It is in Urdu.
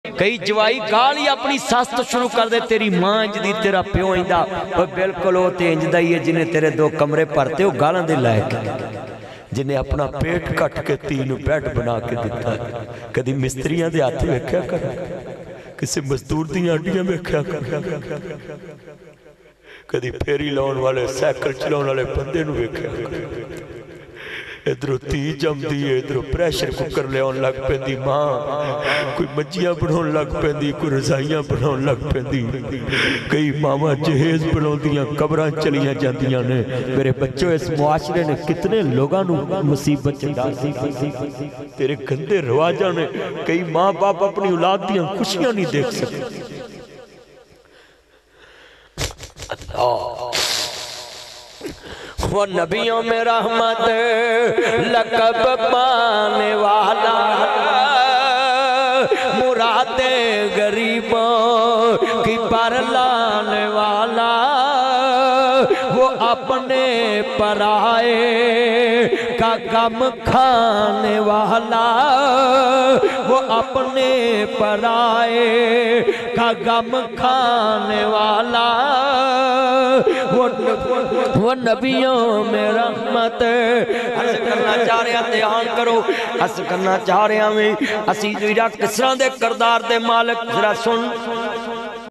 کئی جوائی گالی اپنی ساس تو شروع کر دے تیری ماں جدی تیرا پیو ہندہ وہ بالکل ہوتے انجدہ ہی ہے جنہیں تیرے دو کمرے پڑھتے ہو گالاں دے لائق جنہیں اپنا پیٹ کٹ کے تین بیٹ بنا کے دیتا ہے کدھی مستریاں دے آتے ہوئے کیا کر کسی مزدور دی آنٹیاں میں کیا کر کدھی پھیری لاؤن والے سیکل چلاؤن والے بندے نوے کیا کر ادھرو تی جم دیئے ادھرو پریشر کوکر لے آن لگ پہ دی ماں کوئی مجیاں بناؤن لگ پہ دی کوئی رضائیاں بناؤن لگ پہ دی کئی ماما جہیز بناؤن دیاں قبران چلیاں جاندیاں نے میرے بچوں اس معاشرے نے کتنے لوگاں نو مصیبت چڑھا تیرے گندے رواجہ نے کئی ماں باپ اپنی اولاد دیاں خوشیاں نہیں دیکھ سکتے اللہ وہ نبیوں میں رحمت لقب پانے والا مراد غریبوں کی پر لانے والا وہ اپنے پرائے کا غم کھانے والا وہ اپنے پرائے کا غم کھانے والا وہ نبیوں میں رحمت عرض کرنا چاہ رہے ہیں دھیان کرو عرض کرنا چاہ رہے ہیں اسی جو کسرہ دے کردار دے مالک ذرا سن